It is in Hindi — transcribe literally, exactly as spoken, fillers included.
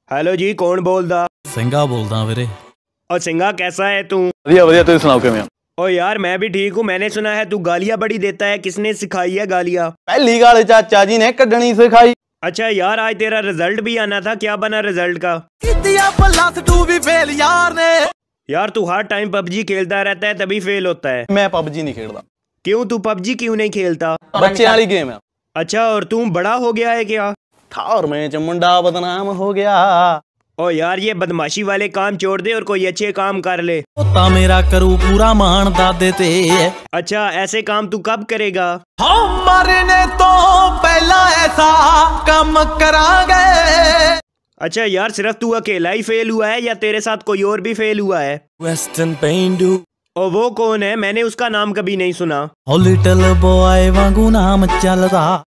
हेलो जी, कौन बोलदा? ਸਿੰਘਾ बोलदा ਵੀਰੇ। और सिंगा कैसा है तू? ਵਧੀਆ ਵਧੀਆ ਤੁਸੀਂ ਸੁਣਾਓ ਕਿਵੇਂ ਹੋ? ओ यार मैं भी ठीक हूँ। मैंने सुना है तू गालियाँ बड़ी देता है, किसने सिखाई है गालियाँ? ਪਹਿਲੀ ਗੱਲ ਚਾਚਾ जी ने ਕੱਢਣੀ सिखाई। अच्छा यार, आज तेरा रिजल्ट भी आना था, क्या बना रिजल्ट का? भी फेल यार ने। यार तू हर टाइम पबजी खेलता रहता है तभी फेल होता है। मैं पबजी नहीं खेलता। क्यों, तू पबजी क्यों नहीं खेलता? बच्चे वाली गेम है। अच्छा, और तू बड़ा हो गया है क्या? थार में च मुंडा बदनाम हो गया। ओ यार ये बदमाशी वाले काम छोड़ दे और कोई अच्छे काम कर ले। ता मेरा करू पूरा मान दादे ते। अच्छा, ऐसे काम तू कब करेगा? हम मरने तो पहला ऐसा काम करांगे। अच्छा यार, सिर्फ तू अकेला ही फेल हुआ है या तेरे साथ कोई और भी फेल हुआ है? वेस्टर्न पेंडू। और वो कौन है? मैंने उसका नाम कभी नहीं सुना। लिटिल बॉय वांगू नाम चलदा।